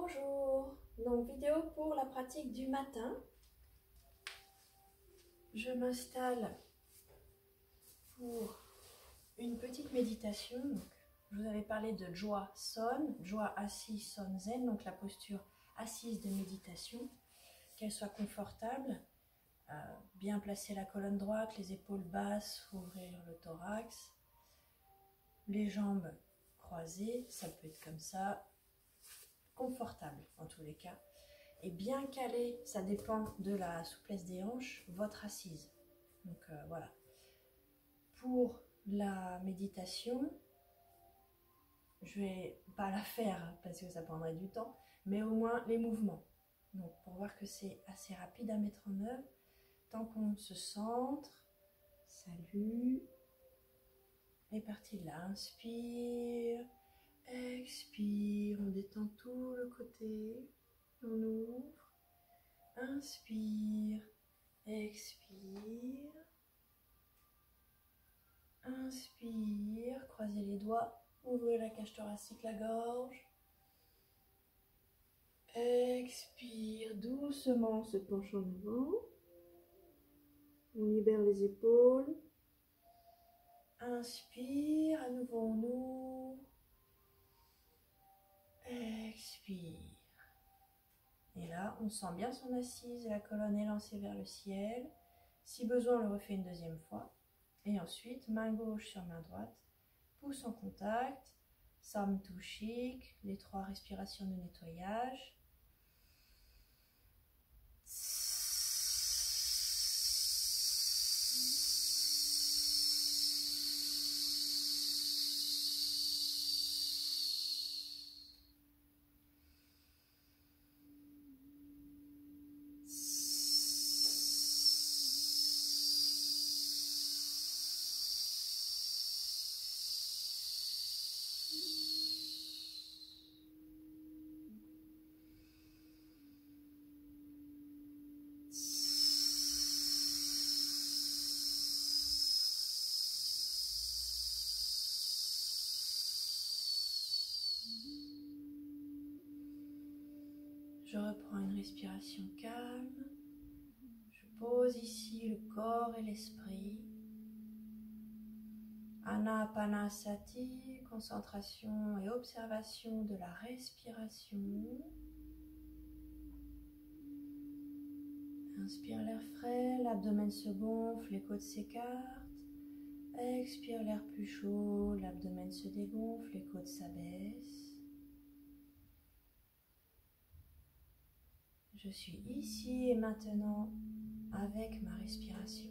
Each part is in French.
Bonjour, donc vidéo pour la pratique du matin. Je m'installe pour une petite méditation. Donc, je vous avais parlé de Jwa Son, Jwa assis, Son Zen, donc la posture assise de méditation, qu'elle soit confortable, bien placer la colonne droite, les épaules basses, ouvrir le thorax, les jambes croisées, ça peut être comme ça, confortable en tous les cas, et bien calé, ça dépend de la souplesse des hanches, votre assise. Donc voilà. Pour la méditation, je vais pas la faire parce que ça prendrait du temps, mais au moins les mouvements. Donc pour voir que c'est assez rapide à mettre en œuvre, tant qu'on se centre, salut, et parti de là, inspire, expire, on détend tout le côté, on ouvre, inspire, expire, inspire, croisez les doigts, ouvrez la cage thoracique, la gorge, expire, doucement on se penche en avant, on libère les épaules, inspire, à nouveau on ouvre, expire. Et là, on sent bien son assise, la colonne est lancée vers le ciel. Si besoin, on le refait une deuxième fois. Et ensuite, main gauche sur main droite, pouce en contact, Samtushik, les 3 respirations de nettoyage. Je reprends une respiration calme. Je pose ici le corps et l'esprit. Anapanasati, concentration et observation de la respiration. Inspire l'air frais, l'abdomen se gonfle, les côtes s'écartent. Expire l'air plus chaud, l'abdomen se dégonfle, les côtes s'abaissent. Je suis ici et maintenant avec ma respiration.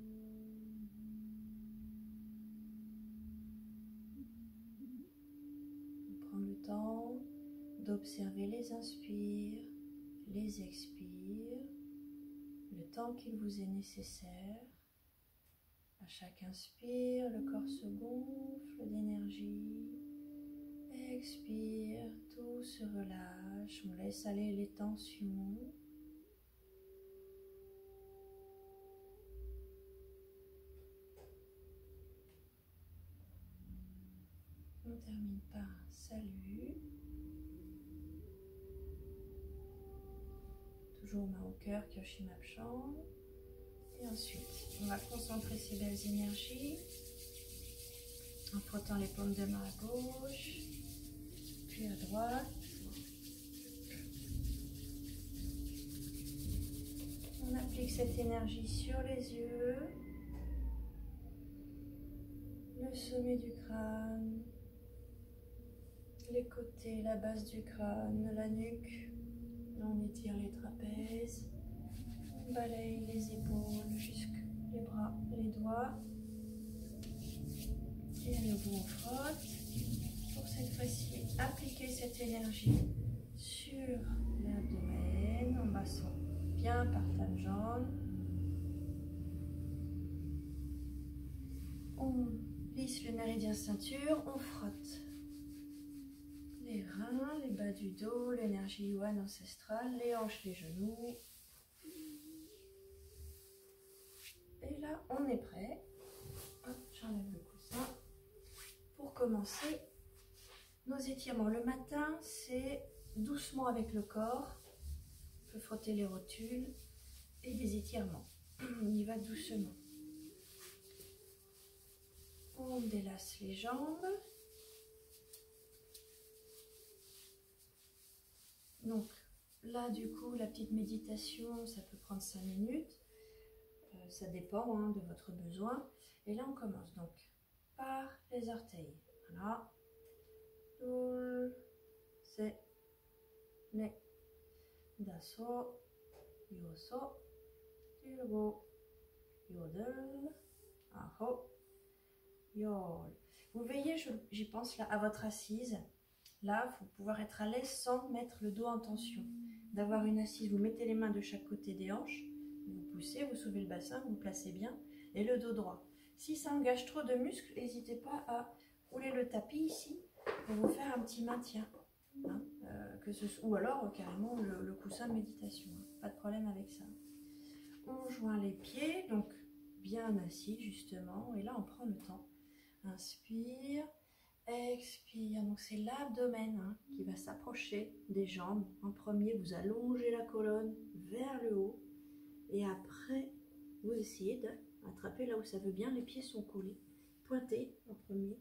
Je prends le temps d'observer les inspires, les expires, le temps qu'il vous est nécessaire. À chaque inspire, le corps se gonfle d'énergie. Expire, tout se relâche, on laisse aller les tensions. On termine par un salut. Toujours main au cœur, Kyoshi-Mapchang. Et ensuite, on va concentrer ces belles énergies en frottant les paumes de main à gauche, puis à droite. On applique cette énergie sur les yeux, le sommet du crâne, les côtés, la base du crâne, la nuque. On étire les trapèzes, on balaye les épaules jusque les bras, les doigts. Et à nouveau on frotte. Pour cette fois-ci, appliquer cette énergie sur l'abdomen en massant bien par tangente. On lisse le méridien ceinture, on frotte les reins, les bas du dos, l'énergie yuan ancestrale, les hanches, les genoux. Et là, on est prêt. J'enlève le coussin. Pour commencer nos étirements. Le matin, c'est doucement avec le corps. On peut frotter les rotules et des étirements. On y va doucement. On délace les jambes. Donc là, du coup, la petite méditation, ça peut prendre 5 minutes. Ça dépend hein, de votre besoin. Et là, on commence donc par les orteils. Voilà. C'est ne daso yoso turbo yodel aho yol. Vous veillez, j'y pense là, à votre assise. Là, il faut pouvoir être à l'aise sans mettre le dos en tension. D'avoir une assise, vous mettez les mains de chaque côté des hanches, vous poussez, vous soulevez le bassin, vous placez bien, et le dos droit. Si ça engage trop de muscles, n'hésitez pas à rouler le tapis ici pour vous faire un petit maintien. Hein, ou alors carrément le coussin de méditation. Hein, pas de problème avec ça. On joint les pieds, donc bien assis justement, et là on prend le temps. Inspire. Expire, donc c'est l'abdomen hein, qui va s'approcher des jambes. En premier, vous allongez la colonne vers le haut et après, vous essayez d'attraper là où ça veut bien. Les pieds sont collés, pointés en premier.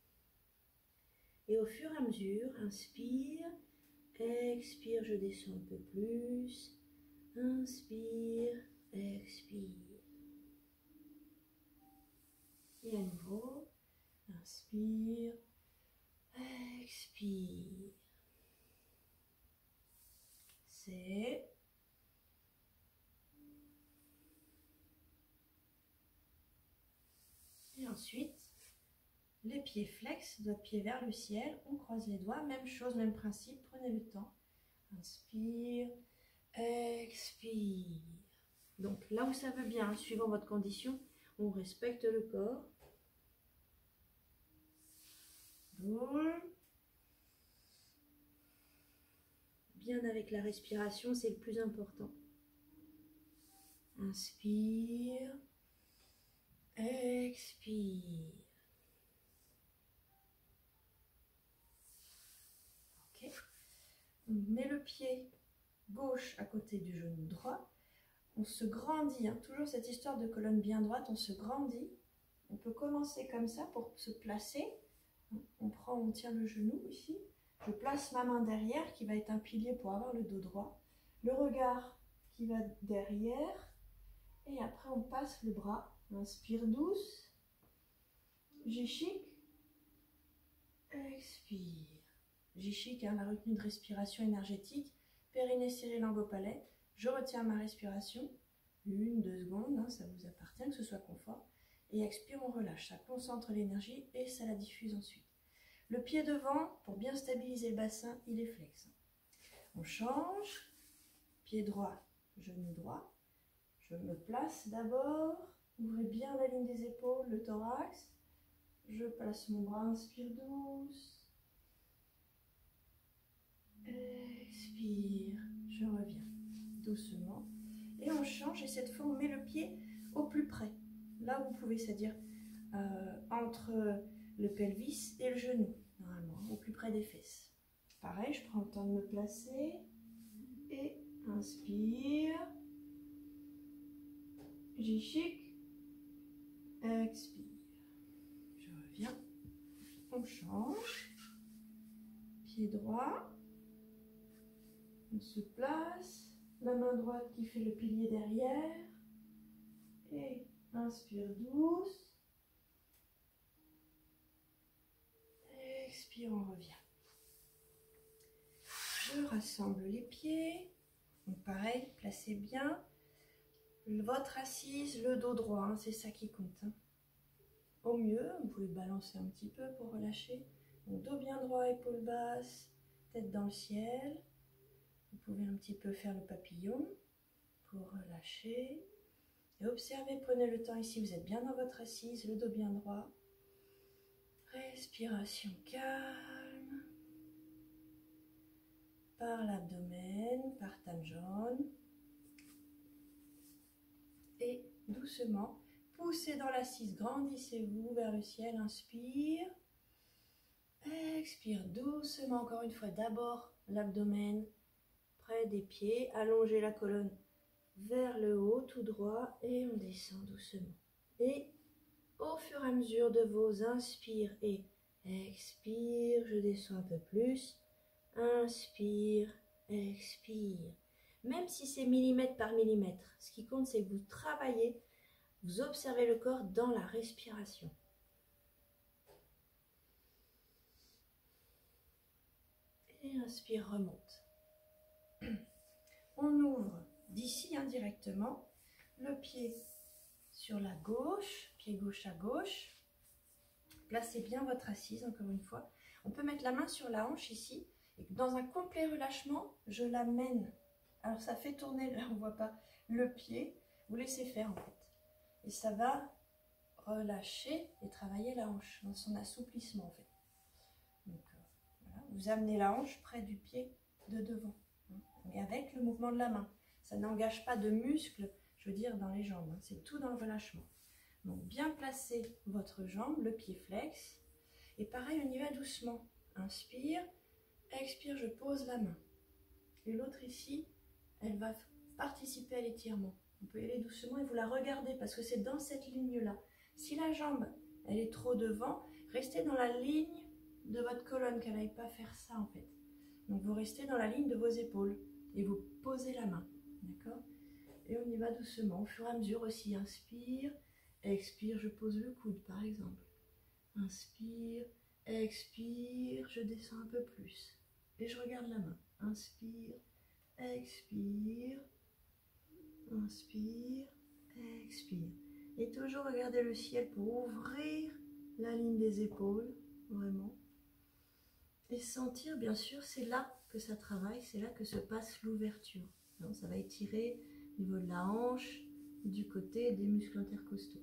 Et au fur et à mesure, inspire, expire, je descends un peu plus. Inspire, expire. Et à nouveau, inspire. Expire. C'est. Et ensuite, les pieds flex, doigts de pied vers le ciel. On croise les doigts. Même chose, même principe. Prenez le temps. Inspire. Expire. Donc là où ça veut bien, suivant votre condition, on respecte le corps. Boum. Bien avec la respiration, c'est le plus important. Inspire, expire. Ok. On met le pied gauche à côté du genou droit. On se grandit, hein, toujours cette histoire de colonne bien droite, on se grandit. On peut commencer comme ça pour se placer. On tient le genou ici. Je place ma main derrière qui va être un pilier pour avoir le dos droit. Le regard qui va derrière. Et après on passe le bras. Inspire douce. Jichik. Expire. Jichik, hein, la retenue de respiration énergétique. Périnée serré, langue au palais. Je retiens ma respiration. 1, 2 secondes, hein, ça vous appartient, que ce soit confort. Et expire, on relâche. Ça concentre l'énergie et ça la diffuse ensuite. Le pied devant, pour bien stabiliser le bassin, il est flex. On change. Pied droit, genou droit. Je me place d'abord. Ouvrez bien la ligne des épaules, le thorax. Je place mon bras, inspire douce. Expire. Je reviens doucement. Et on change. Et cette fois, on met le pied au plus près. Là où vous pouvez, c'est-à-dire entre le pelvis et le genou, normalement, au plus près des fesses. Pareil, je prends le temps de me placer et inspire, Jichik, expire. Je reviens, on change, pied droit, on se place, la main droite qui fait le pilier derrière et inspire douce. Expire, on revient. Je rassemble les pieds. Donc pareil, placez bien votre assise, le dos droit, hein, c'est ça qui compte. Hein. Au mieux, vous pouvez balancer un petit peu pour relâcher. Donc dos bien droit, épaules basses, tête dans le ciel. Vous pouvez un petit peu faire le papillon pour relâcher. Et observez, prenez le temps ici, vous êtes bien dans votre assise, le dos bien droit. Respiration calme. Par l'abdomen, par tame jaune. Et doucement, poussez dans l'assise, grandissez-vous vers le ciel, inspire. Expire doucement, encore une fois, d'abord l'abdomen près des pieds. Allongez la colonne vers le haut, tout droit, et on descend doucement. Et au fur et à mesure de vos inspires et expire, je descends un peu plus. Inspire, expire. Même si c'est millimètre par millimètre, ce qui compte, c'est que vous travaillez, vous observez le corps dans la respiration. Et inspire, remonte. On ouvre d'ici indirectement le pied sur la gauche, pied gauche à gauche. Placez bien votre assise, encore une fois. On peut mettre la main sur la hanche ici. Et dans un complet relâchement, je l'amène. Alors ça fait tourner, là on ne voit pas, le pied. Vous laissez faire en fait. Et ça va relâcher et travailler la hanche dans son assouplissement en fait. Donc voilà, vous amenez la hanche près du pied de devant. Mais avec le mouvement de la main. Ça n'engage pas de muscles, je veux dire, dans les jambes. C'est tout dans le relâchement. Donc bien placer votre jambe, le pied flex. Et pareil, on y va doucement. Inspire, expire, je pose la main. Et l'autre ici, elle va participer à l'étirement. Vous pouvez aller doucement et vous la regardez parce que c'est dans cette ligne-là. Si la jambe, elle est trop devant, restez dans la ligne de votre colonne, qu'elle n'aille pas faire ça en fait. Donc vous restez dans la ligne de vos épaules et vous posez la main. D'accord? Et on y va doucement. Au fur et à mesure aussi, inspire, expire, je pose le coude par exemple. Inspire, expire, je descends un peu plus. Et je regarde la main. Inspire, expire, inspire, expire. Et toujours regarder le ciel pour ouvrir la ligne des épaules, vraiment. Et sentir, bien sûr, c'est là que ça travaille, c'est là que se passe l'ouverture. Ça va étirer au niveau de la hanche, du côté des muscles intercostaux.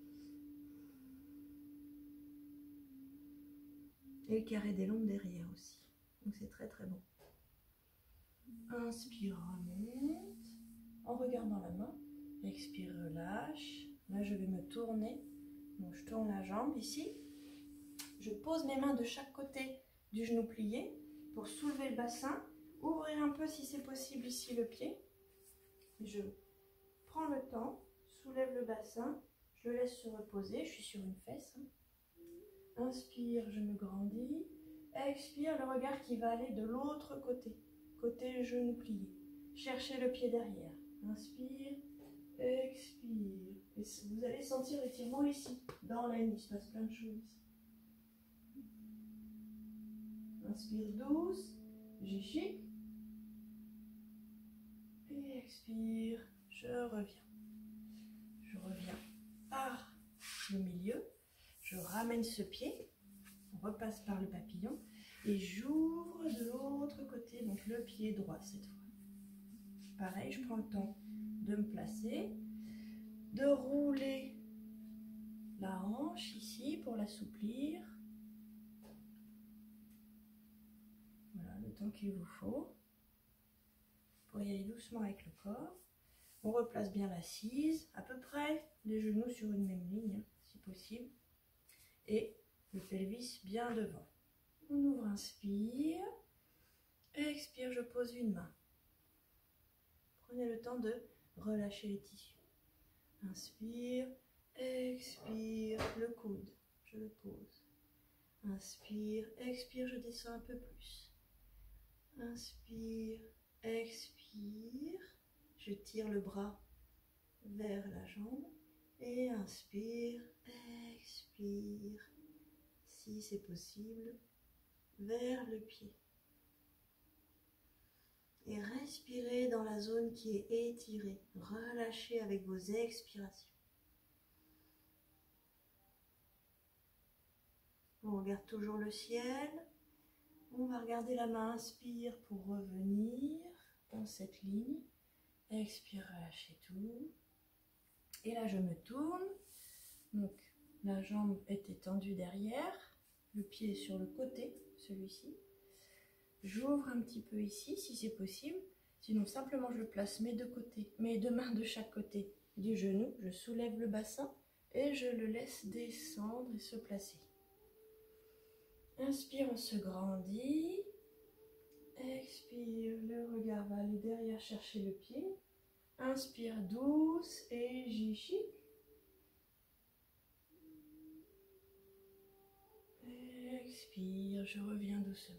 Et le carré des lombes derrière aussi. Donc c'est très très bon. Inspire, remonte, en regardant la main. Expire, relâche. Là je vais me tourner. Donc je tourne la jambe ici. Je pose mes mains de chaque côté du genou plié pour soulever le bassin. Ouvrir un peu si c'est possible ici le pied. Je prends le temps, soulève le bassin, je le laisse se reposer. Je suis sur une fesse. Inspire, je me grandis. Expire, le regard qui va aller de l'autre côté. Côté genou plié. Cherchez le pied derrière. Inspire, expire. Et vous allez sentir l'étirement ici. Dans la nuit, il se passe plein de choses ici. Inspire douce, j'échique. Et expire, je reviens. Je reviens par le milieu. Je ramène ce pied. On repasse par le papillon. Et j'ouvre de l'autre côté, donc le pied droit cette fois. Pareil, je prends le temps de me placer, de rouler la hanche ici pour l'assouplir. Voilà, le temps qu'il vous faut. Pour y aller doucement avec le corps. On replace bien l'assise, à peu près les genoux sur une même ligne, si possible. Et le pelvis bien devant. On ouvre, inspire. Expire, je pose une main. Prenez le temps de relâcher les tissus. Inspire, expire, le coude, je le pose. Inspire, expire, je descends un peu plus. Inspire, expire, je tire le bras vers la jambe. Et inspire, expire, si c'est possible, vers le pied. Et respirez dans la zone qui est étirée. Relâchez avec vos expirations. On regarde toujours le ciel. On va regarder la main. Inspire pour revenir dans cette ligne. Expire, relâchez tout. Et là, je me tourne. Donc, la jambe est étendue derrière. Le pied est sur le côté, celui-ci. J'ouvre un petit peu ici, si c'est possible. Sinon, simplement, je place mes deux côtés, mes deux mains de chaque côté du genou. Je soulève le bassin et je le laisse descendre et se placer. Inspire, on se grandit. Expire, le regard va aller derrière chercher le pied. Inspire douce et jichi. Expire, je reviens doucement.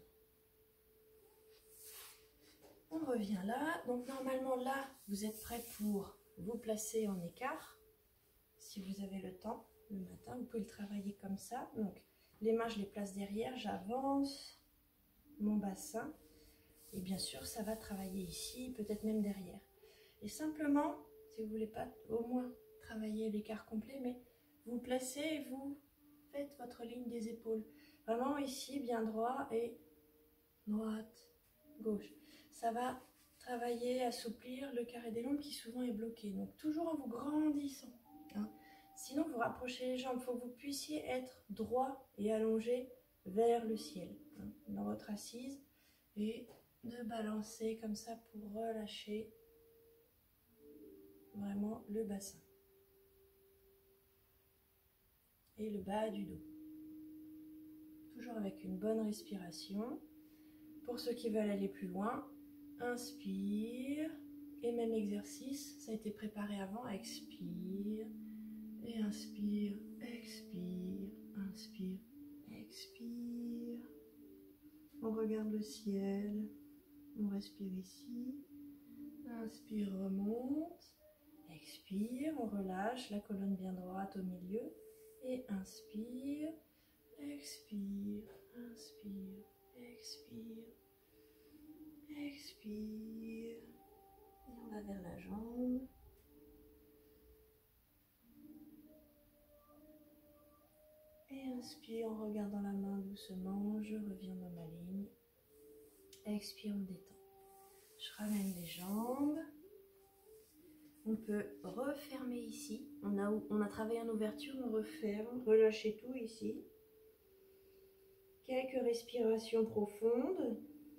On revient là. Donc normalement là, vous êtes prêt pour vous placer en écart. Si vous avez le temps, le matin, vous pouvez le travailler comme ça. Donc les mains, je les place derrière, j'avance mon bassin. Et bien sûr, ça va travailler ici, peut-être même derrière. Et simplement, si vous ne voulez pas au moins travailler l'écart complet, mais vous placez et vous faites votre ligne des épaules. Vraiment ici, bien droit et droite, gauche. Ça va travailler, assouplir le carré des lombes qui souvent est bloqué. Donc toujours en vous grandissant. Hein. Sinon, vous rapprochez les jambes. Il faut que vous puissiez être droit et allongé vers le ciel. Hein, dans votre assise. Et de balancer comme ça pour relâcher vraiment le bassin. Et le bas du dos. Toujours avec une bonne respiration. Pour ceux qui veulent aller plus loin, inspire. Et même exercice, ça a été préparé avant. Expire. Et inspire, expire, inspire, expire. On regarde le ciel. On respire ici. Inspire, remonte. Expire, on relâche la colonne bien droite au milieu. Et inspire, expire, inspire, expire, expire. Et on va vers la jambe. Et inspire en regardant la main doucement. Je reviens dans ma ligne. Expire, on détend. Je ramène les jambes. On peut refermer ici. On a travaillé en ouverture, on referme. Relâchez tout ici. Quelques respirations profondes.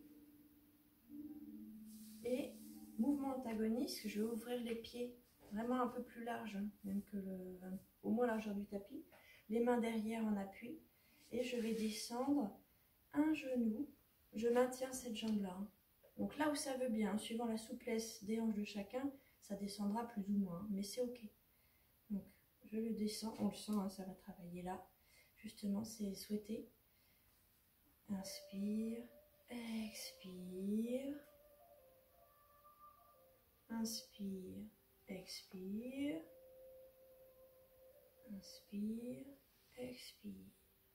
Et mouvement antagoniste, je vais ouvrir les pieds vraiment un peu plus large, même que au moins largeur du tapis. Les mains derrière en appui. Et je vais descendre un genou. Je maintiens cette jambe-là. Donc là où ça veut bien, suivant la souplesse des hanches de chacun, ça descendra plus ou moins, mais c'est ok. Donc je le descends, on le sent, hein, ça va travailler là. Justement, c'est souhaité. Inspire, expire. Inspire, expire. Inspire, expire.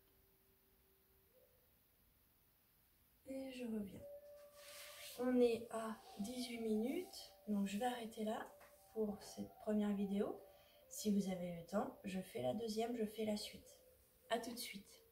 Et je reviens. On est à 18 minutes, donc je vais arrêter là pour cette première vidéo. Si vous avez le temps, je fais la deuxième, je fais la suite. À tout de suite.